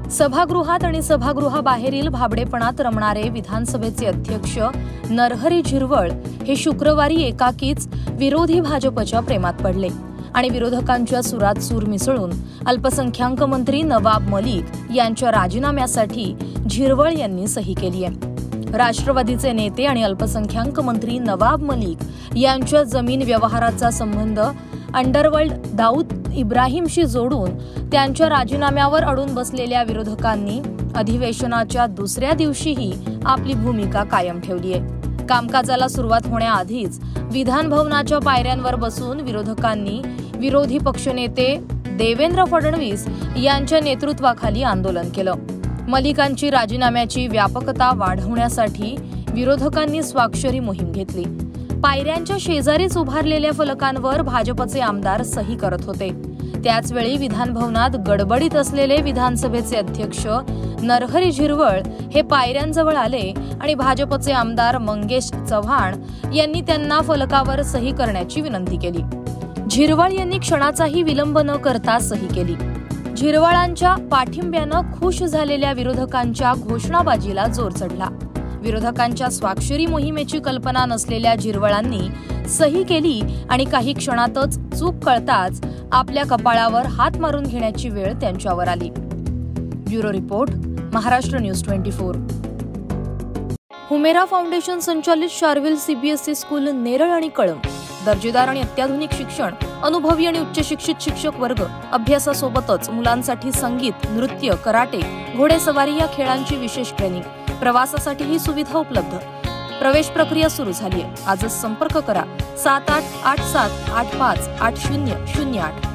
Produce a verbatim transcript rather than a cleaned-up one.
सभागृहात आणि सभागृहाबाहेरील भाबडेपणात रमणारे विधानसभेचे अध्यक्ष नरहरी झिरवळ हे शुक्रवारी एकाकीच विरोधी भाजपच्या प्रेमात पडले आणि विरोधकांच्या सुरात सूर मिसळून अल्पसंख्याक मंत्री नवाब मलिक यांच्या राजीनाम्यासाठी झिरवळ यांनी सही केली आहे। राष्ट्रवादीचे नेते आणि अल्पसंख्याक मंत्री नवाब मलिक यांच्या जमीन व्यवहाराचा संबंध अंडरवर्ल्ड दाऊद इब्राहिमशी जोडून त्यांच्या राजीनाम्यावर अडून बसलेल्या विरोधकांनी अधिवेशनाच्या दुसऱ्या दिवशीही आपली भूमिका कायम ठेवली आहे। कामकाजाला सुरुवात होण्याआधीच विधान भवनाच्या पायऱ्यांवर बसून विरोधकांनी विरोधी पक्षनेते देवेंद्र फडणवीस यांच्या नेतृत्वाखाली आंदोलन केलं। मलिकांची राजीनाम्याची व्यापकता वाढवण्यासाठी विरोधकांनी स्वाक्षरी मोहीम घेतली। पायऱ्यांच्या शेजारीच उभारलेल्या फलकांवर भाजपचे आमदार सही करत होते। त्याचवेळी विधान भवनात गडबडीत असलेले विधानसभेचे अध्यक्ष नरहरी झिरवळ हे पायऱ्यांजवळ आले आणि भाजपचे आमदार मंगेश चव्हाण यांनी त्यांना फलकावर सही करण्याची विनंती केली। झिरवळ यांनी क्षणाचाही विलंब न करता सही केली। झिरवळांच्या पाठिंब्यानं खुश झालेल्या विरोधकांच्या घोषणाबाजीला जोर चढला। विरोधकांच्या स्वाक्षरी मोहिमेची कल्पना नसलेल्या झिरवळांनी सही केली आणि काही क्षणातच चूक कळताच आपल्या कपाळावर हात मारून घेण्याची वेळ त्यांच्यावर आली। ब्युरो रिपोर्ट, महाराष्ट्र न्यूज चोवीस। हुमेरा फाउंडेशन संचालित शार्विल सीबीएसई स्कूल नेरळ आणि कळंब दर्जेदार आणि अत्याधुनिक शिक्षण, अनुभवी आणि उच्च शिक्षित शिक्षक वर्ग, अभ्यासासोबतच मुलांसाठी संगीत, नृत्य, कराटे, घोडेसवारी या खेळांची विशेष ट्रेनिंग, प्रवासासाठी ही सुविधा उपलब्ध। प्रवेश प्रक्रिया सुरू झाली आहे। आजच संपर्क करा सात आठ आठ सात आठ पाच आठ शून्य शून्य आठ।